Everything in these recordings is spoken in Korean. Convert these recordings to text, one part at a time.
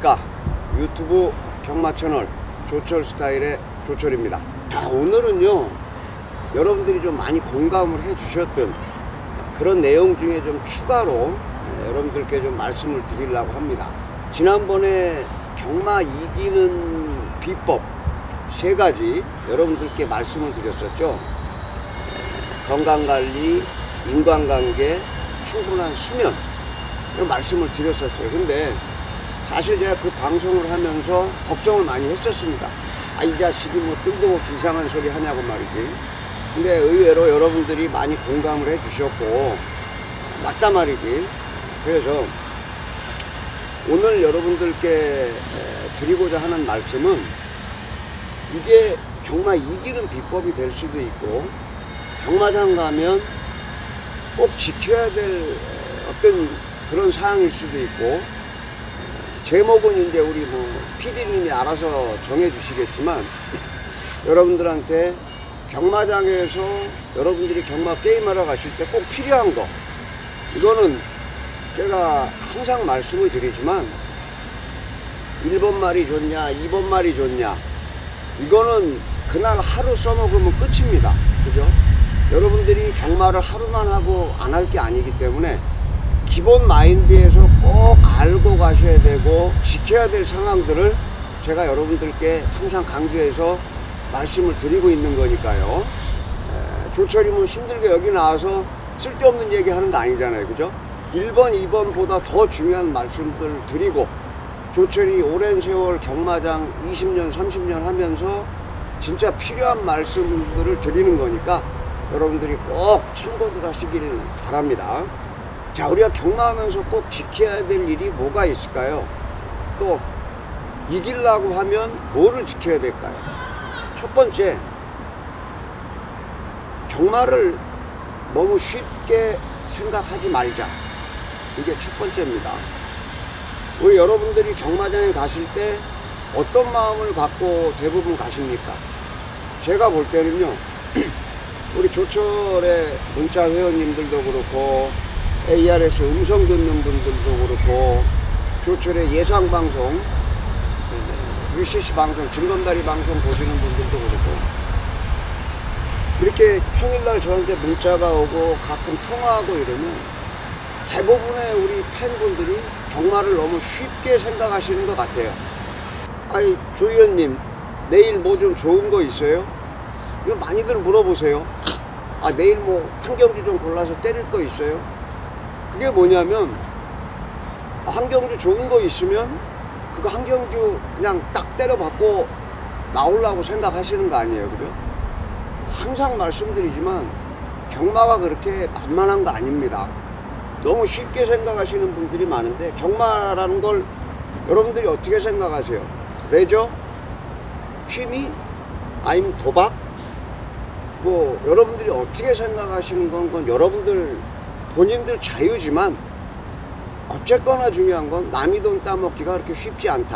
안녕하십니까. 유튜브 경마 채널 조철 스타일의 조철입니다. 자, 오늘은요 여러분들이 좀 많이 공감을 해 주셨던 그런 내용 중에 좀 추가로 여러분들께 좀 말씀을 드리려고 합니다. 지난번에 경마 이기는 비법 3가지 여러분들께 말씀을 드렸었죠. 건강관리, 인간관계, 충분한 수면 말씀을 드렸었어요. 근데 사실 제가 그 방송을 하면서 걱정을 많이 했었습니다. 이 자식이 뭐 뜬금없이 이상한 소리 하냐고 말이지. 근데 의외로 여러분들이 많이 공감을 해 주셨고 맞다 말이지. 그래서 오늘 여러분들께 드리고자 하는 말씀은 이게 경마 이기는 비법이 될 수도 있고 경마장 가면 꼭 지켜야 될 어떤 그런 사항일 수도 있고, 제목은 이제 우리 뭐 PD님이 알아서 정해 주시겠지만 여러분들한테 경마장에서 여러분들이 경마 게임하러 가실 때 꼭 필요한 거, 이거는 제가 항상 말씀을 드리지만 1번 말이 좋냐 2번 말이 좋냐 이거는 그날 하루 써먹으면 끝입니다. 그죠? 여러분들이 경마를 하루만 하고 안 할 게 아니기 때문에 기본 마인드에서 꼭 알고 가셔야 되고 지켜야 될 상황들을 제가 여러분들께 항상 강조해서 말씀을 드리고 있는 거니까요. 조철이 뭐 힘들게 여기 나와서 쓸데없는 얘기 하는 거 아니잖아요. 그죠? 1번, 2번보다 더 중요한 말씀들 드리고, 조철이 오랜 세월 경마장 20년, 30년 하면서 진짜 필요한 말씀들을 드리는 거니까 여러분들이 꼭 참고들 하시길 바랍니다. 자, 우리가 경마하면서 꼭 지켜야 될 일이 뭐가 있을까요? 또 이기려고 하면 뭐를 지켜야 될까요? 첫 번째, 경마를 너무 쉽게 생각하지 말자. 이게 첫 번째입니다. 우리 여러분들이 경마장에 가실 때 어떤 마음을 갖고 대부분 가십니까? 제가 볼 때는요 우리 조철의 문자 회원님들도 그렇고 ARS 음성 듣는 분들도 그렇고 조철의 예상방송, UCC 방송, 징검다리 방송 보시는 분들도 그렇고 이렇게 평일날 저한테 문자가 오고 가끔 통화하고 이러면 대부분의 우리 팬분들이 경마를 너무 쉽게 생각하시는 것 같아요. 아니, 조 의원님 내일 뭐 좀 좋은 거 있어요? 이거 많이들 물어보세요. 내일 뭐 한 경주 좀 골라서 때릴 거 있어요? 그게 뭐냐면 한 경주 좋은 거 있으면 그거 한 경주 그냥 딱 때려 받고 나오려고 생각하시는 거 아니에요. 그죠? 항상 말씀드리지만 경마가 그렇게 만만한 거 아닙니다. 너무 쉽게 생각하시는 분들이 많은데 경마라는 걸 여러분들이 어떻게 생각하세요? 레저? 취미? 아니면 도박? 뭐 여러분들이 어떻게 생각하시는 건 여러분들 본인들 자유지만 어쨌거나 중요한 건 남의 돈 따먹기가 그렇게 쉽지 않다.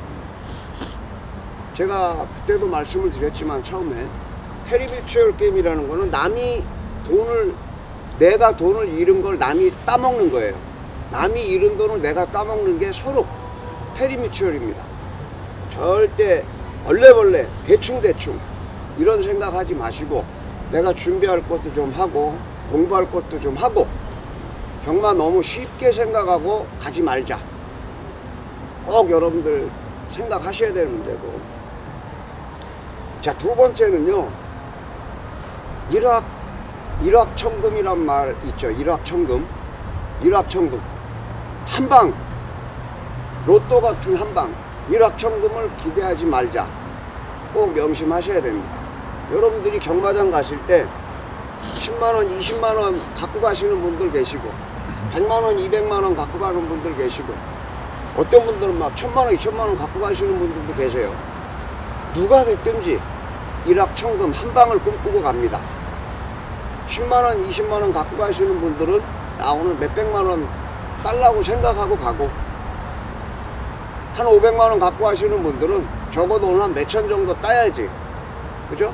제가 그때도 말씀을 드렸지만 처음에 페리미추얼 게임이라는 거는 남이 돈을, 내가 돈을 잃은 걸 남이 따먹는 거예요. 남이 잃은 돈을 내가 따먹는 게 서로 페리미추얼입니다. 절대 얼레벌레 대충대충 이런 생각하지 마시고 내가 준비할 것도 좀 하고 공부할 것도 좀 하고 경마 너무 쉽게 생각하고 가지 말자. 꼭 여러분들 생각하셔야 되는 문제고. 자, 두 번째는요 일확천금이란 말 있죠. 일확천금. 한방, 로또 같은 한방, 일확천금을 기대하지 말자. 꼭 명심하셔야 됩니다. 여러분들이 경마장 가실 때 10만원, 20만원 갖고 가시는 분들 계시고 100만원, 200만원 갖고 가는 분들 계시고 어떤 분들은 막 1000만원, 2000만원 갖고 가시는 분들도 계세요. 누가 됐든지 일확천금 한방을 꿈꾸고 갑니다. 10만원, 20만원 갖고 가시는 분들은 오늘 몇백만원 딸라고 생각하고 가고, 한 500만원 갖고 가시는 분들은 적어도 오늘 한 몇천 정도 따야지. 그죠?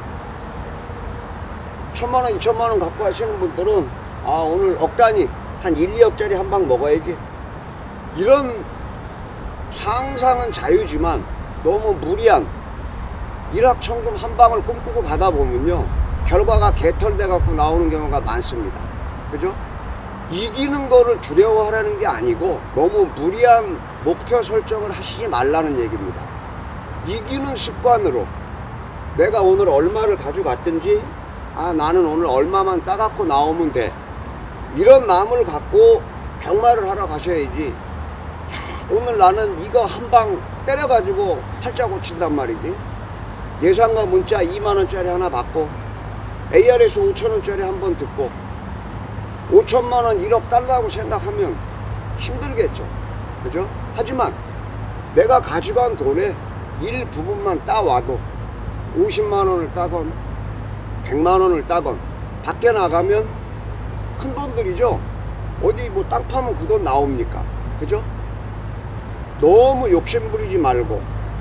1000만원, 2000만원 갖고 가시는 분들은 오늘 억 단위 한 1, 2억짜리 한 방 먹어야지. 이런 상상은 자유지만 너무 무리한 일확천금 한 방을 꿈꾸고 가다 보면요, 결과가 개털돼 갖고 나오는 경우가 많습니다. 그죠? 이기는 거를 두려워하라는 게 아니고 너무 무리한 목표 설정을 하시지 말라는 얘기입니다. 이기는 습관으로 내가 오늘 얼마를 가져갔든지, 아 나는 오늘 얼마만 따갖고 나오면 돼, 이런 마음을 갖고 경마를 하러 가셔야지, 오늘 나는 이거 한 방 때려가지고 팔자 고친단 말이지, 예상과 문자 2만원짜리 하나 받고 ARS 5천원짜리 한번 듣고 5천만원 1억 달라고 생각하면 힘들겠죠. 그죠? 하지만 내가 가져간 돈의 일부분만 따와도 50만원을 따건 100만원을 따건 밖에 나가면 큰 돈들이죠. 어디 뭐 땅 파면 그 돈 나옵니까? 그죠? 너무 욕심 부리지 말고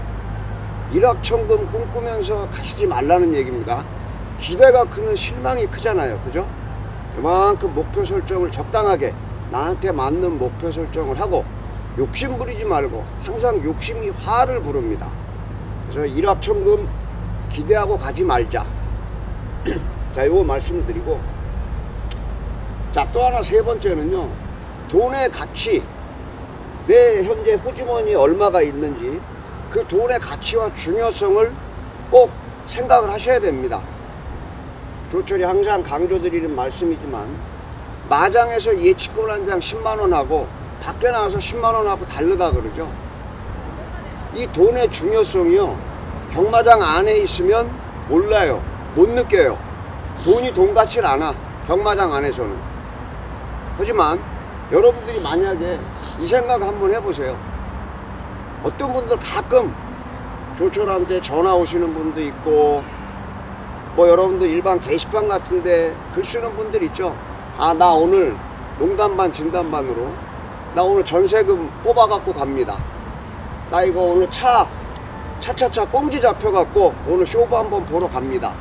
일확천금 꿈꾸면서 가시지 말라는 얘기입니다. 기대가 크면 실망이 크잖아요. 그죠? 그만큼 목표 설정을 적당하게 나한테 맞는 목표 설정을 하고 욕심 부리지 말고, 항상 욕심이 화를 부릅니다. 그래서 일확천금 기대하고 가지 말자. 자, 요거 말씀드리고, 자, 또 하나 세 번째는요, 돈의 가치, 내 현재 호주머니에 얼마가 있는지 그 돈의 가치와 중요성을 꼭 생각을 하셔야 됩니다. 조철이 항상 강조드리는 말씀이지만, 마장에서 예치권 한 장 10만원하고 밖에 나와서 10만원하고 다르다 그러죠. 이 돈의 중요성이요, 경마장 안에 있으면 몰라요. 못 느껴요. 돈이 돈 같질 않아, 경마장 안에서는. 하지만 여러분들이 만약에 이 생각 한번 해보세요. 어떤 분들 가끔 조철한테 전화 오시는 분도 있고, 뭐 여러분들 일반 게시판 같은데 글 쓰는 분들 있죠. 아, 나 오늘 농담반 진담반으로 나 오늘 전세금 뽑아갖고 갑니다. 나 이거 오늘 차차차 꽁지 잡혀갖고 오늘 쇼부 한번 보러 갑니다.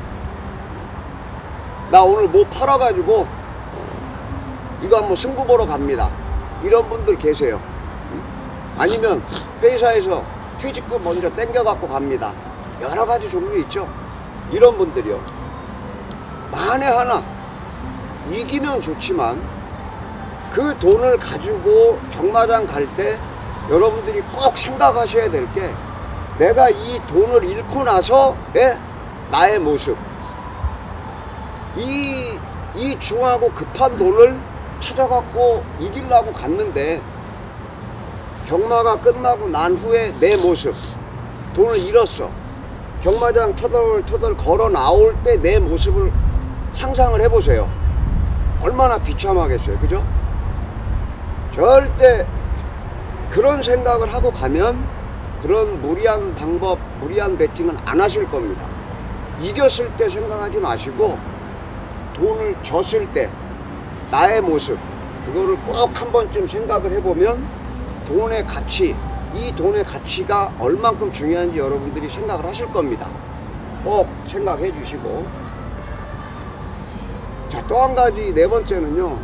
나 오늘 뭐 팔아가지고 이거 한번 승부 보러 갑니다. 이런 분들 계세요. 아니면 회사에서 퇴직금 먼저 땡겨갖고 갑니다. 여러가지 종류 있죠. 이런 분들이요, 만에 하나 이기면 좋지만 그 돈을 가지고 경마장 갈 때 여러분들이 꼭 생각하셔야 될 게, 내가 이 돈을 잃고 나서의 나의 모습, 이 중하고 급한 돈을 찾아갖고 이기려고 갔는데 경마가 끝나고 난 후에 내 모습, 돈을 잃었어. 경마장 터덜터덜 걸어 나올 때 내 모습을 상상을 해보세요. 얼마나 비참하겠어요. 그죠? 절대 그런 생각을 하고 가면 그런 무리한 방법, 무리한 베팅은 안 하실 겁니다. 이겼을 때 생각하지 마시고, 돈을 졌을 때 나의 모습, 그거를 꼭 한 번쯤 생각을 해보면 돈의 가치, 이 돈의 가치가 얼만큼 중요한지 여러분들이 생각을 하실 겁니다. 꼭 생각해 주시고. 자, 또 한 가지, 네 번째는요,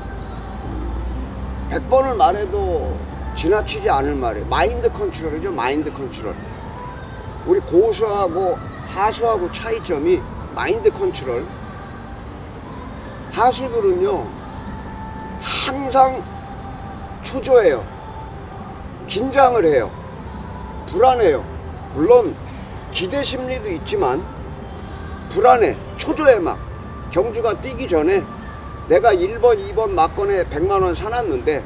100번을 말해도 지나치지 않을 말이에요. 마인드 컨트롤이죠. 마인드 컨트롤. 우리 고수하고 하수하고 차이점이 마인드 컨트롤. 하수들은요 항상 초조해요. 긴장을 해요. 불안해요. 물론 기대 심리도 있지만 불안해, 초조해. 막 경주가 뛰기 전에 내가 1번 2번 막건에 100만원 사놨는데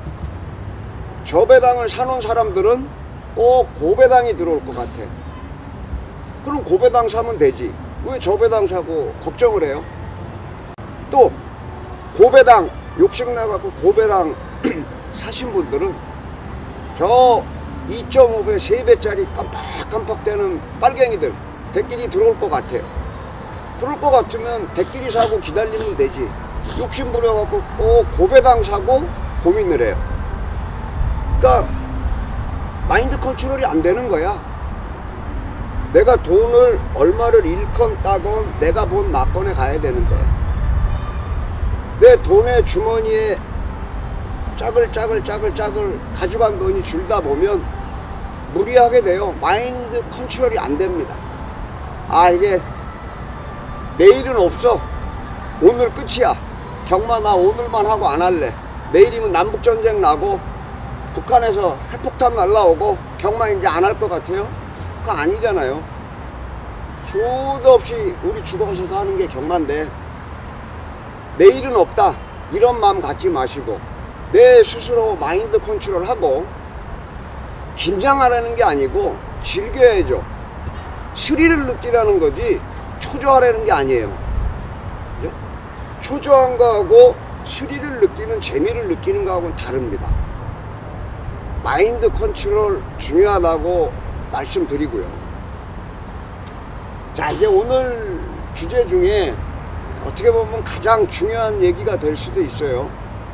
저 배당을 사놓은 사람들은 꼭 고배당이 들어올 것 같아. 그럼 고배당 사면 되지, 왜 저 배당 사고 걱정을 해요? 또 고배당 욕심나갖고 고배당 사신 분들은 저 2.5배 3배짜리 깜빡깜빡 되는 빨갱이들 대끼리 들어올 것 같아요. 그럴 것 같으면 대끼리 사고 기다리면 되지, 욕심 부려갖고 꼭 고배당 사고 고민을 해요. 그러니까 마인드 컨트롤이 안 되는 거야. 내가 돈을 얼마를 잃건 따건 내가 본 막건에 가야 되는데, 내 돈의 주머니에 짜글짜글 가져간 돈이 줄다 보면 무리하게 돼요. 마인드 컨트롤이 안 됩니다. 아, 이게 내일은 없어. 오늘 끝이야. 경마 나 오늘만 하고 안 할래. 내일이면 남북전쟁 나고 북한에서 핵폭탄 날라오고 경마 이제 안 할 것 같아요? 그거 아니잖아요. 수도 없이 우리 죽어서도 하는 게 경마인데 내일은 없다 이런 마음 갖지 마시고 내 스스로 마인드 컨트롤하고 긴장하라는 게 아니고 즐겨야죠. 스릴을 느끼라는 거지 초조하라는 게 아니에요. 그죠? 초조한 거하고 스릴을 느끼는 재미를 느끼는 거하고는 다릅니다. 마인드 컨트롤 중요하다고 말씀드리고요. 자, 이제 오늘 주제 중에 어떻게 보면 가장 중요한 얘기가 될 수도 있어요.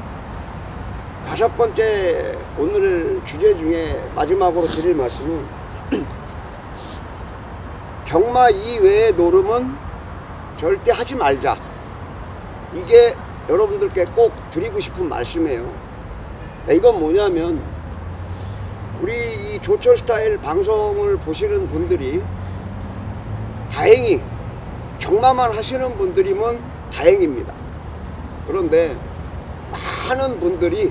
5번째 오늘 주제 중에 마지막으로 드릴 말씀은 경마 이외의 노름은 절대 하지 말자. 이게 여러분들께 꼭 드리고 싶은 말씀이에요. 이건 뭐냐면 우리 이 조철 스타일 방송을 보시는 분들이 다행히 경마만 하시는 분들이면 다행입니다. 그런데 많은 분들이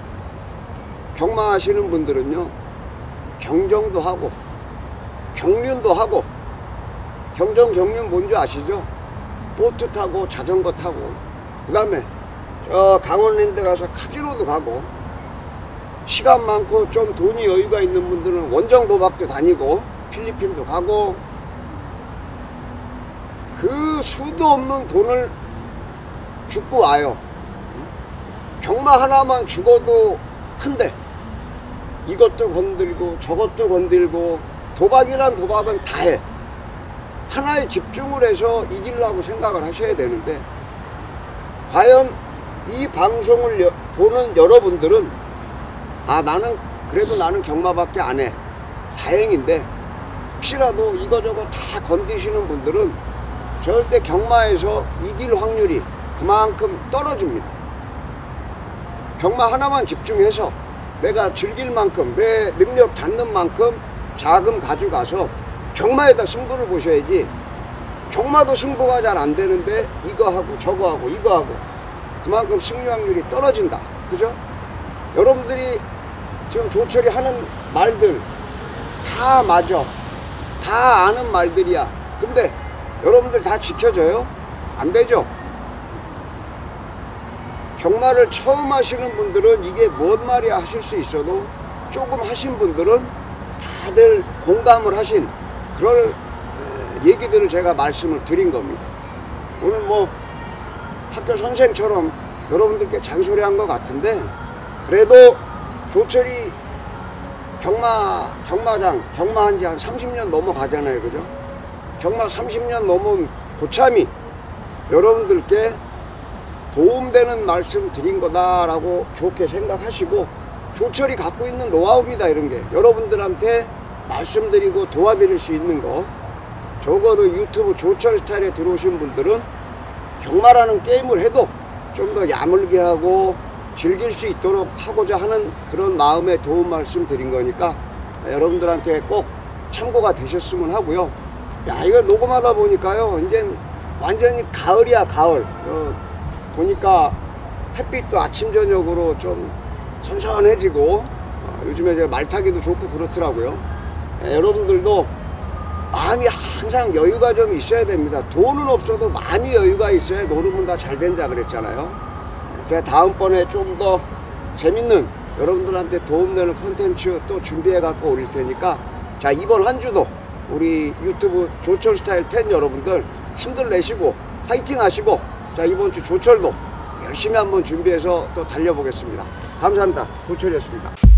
경마 하시는 분들은요 경정도 하고 경륜도 하고 경정 경륜 뭔지 아시죠? 보트 타고 자전거 타고 그 다음에 저 강원랜드 가서 카지노도 가고 시간 많고 좀 돈이 여유가 있는 분들은 원정 도박도 다니고 필리핀도 가고 그 수도 없는 돈을 줍고 와요. 경마 하나만 죽어도 큰데 이것도 건들고 저것도 건들고 도박이란 도박은 다 해. 하나에 집중을 해서 이기려고 생각을 하셔야 되는데 과연 이 방송을 보는 여러분들은 아 그래도 나는 경마밖에 안 해. 다행인데 혹시라도 이거저거 다 건드시는 분들은 절대 경마에서 이길 확률이 그만큼 떨어집니다. 경마 하나만 집중해서 내가 즐길 만큼 내 능력 닿는 만큼 자금 가져가서 경마에다 승부를 보셔야지 경마도 승부가 잘 안 되는데 이거 하고 저거 하고 이거 하고 그만큼 승리 확률이 떨어진다. 그죠? 여러분들이 지금 조철이 하는 말들 다 맞아. 다 아는 말들이야. 근데 여러분들 다 지켜져요? 안 되죠? 경마를 처음 하시는 분들은 이게 뭔 말이야 하실 수 있어도 조금 하신 분들은 다들 공감을 하신 그런 얘기들을 제가 말씀을 드린 겁니다. 오늘 뭐 학교 선생처럼 여러분들께 잔소리한 것 같은데 그래도 조철이 경마한 지 한 30년 넘어가잖아요. 그죠? 경마 30년 넘은 고참이 여러분들께 도움되는 말씀 드린 거다라고 좋게 생각하시고 조철이 갖고 있는 노하우입니다. 이런 게 여러분들한테 말씀드리고 도와드릴 수 있는 거 적어도 유튜브 조철 스타일에 들어오신 분들은 경마라는 게임을 해도 좀 더 야물게 하고 즐길 수 있도록 하고자 하는 그런 마음의 도움 말씀 드린 거니까 여러분들한테 꼭 참고가 되셨으면 하고요. 야, 이거 녹음하다 보니까요 이제 완전히 가을이야. 가을. 보니까 햇빛도 아침 저녁으로 좀 선선해지고 요즘에 이제 말 타기도 좋고 그렇더라고요. 여러분들도 많이 항상 여유가 좀 있어야 됩니다. 돈은 없어도 많이 여유가 있어야 노름은 다 잘 된다 그랬잖아요. 제가 다음번에 좀 더 재밌는 여러분들한테 도움되는 콘텐츠 또 준비해 갖고 올릴 테니까 자, 이번 한 주도 우리 유튜브 조철 스타일 팬 여러분들 힘들 내시고 파이팅 하시고 자, 이번 주 조철도 열심히 한번 준비해서 또 달려보겠습니다. 감사합니다. 조철이었습니다.